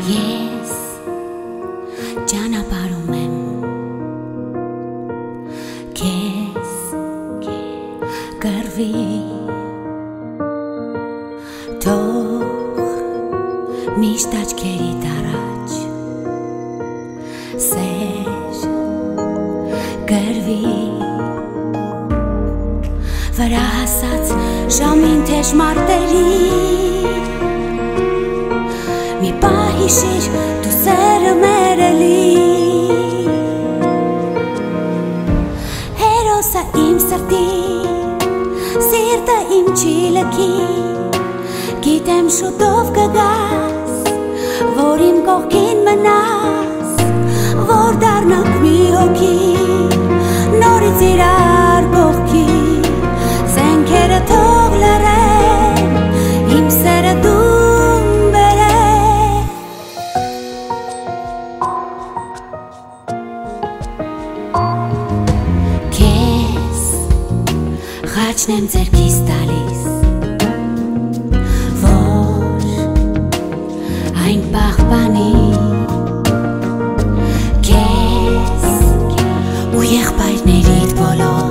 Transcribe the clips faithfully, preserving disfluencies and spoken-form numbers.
Ես ճանապարհում եմ քեզ կռվի թող միշտ աչքերիդ առաջ սեր կռվի վրա հասած ժամին թեժ մարտերի մի պահ հիշիր դու սերը մեր էլի Հերոսը իմ սրտի սիրտը իմ չի լքի գիտեմ շուտով կգաս որ իմ կողքին մնաս որ դառնանք մի հոգի նորից իրար կողքի զենքերը թող լռեն իմ սերը դու Խաչնեմ ձերքիս տալիս որ այն պահպանի քեզ ու եղբայրներիդ բոլոր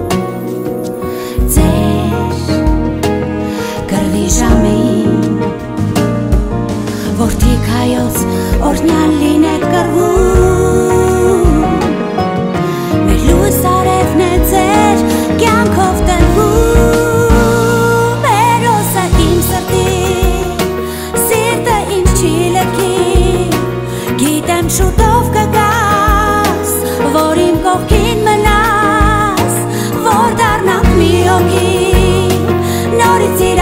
ձեր կռվի ժամին որդիք հայոց օրհնյալ լինեք կռվում մեր լույս արևն է ձեր կյանքով տնվում Հերոսը իմ սրտի սիրտը ինձ չի լքի գիտեմ շուտով կգաս որ իմ կողքին մնաս որ դառնանք մի հոգի նորից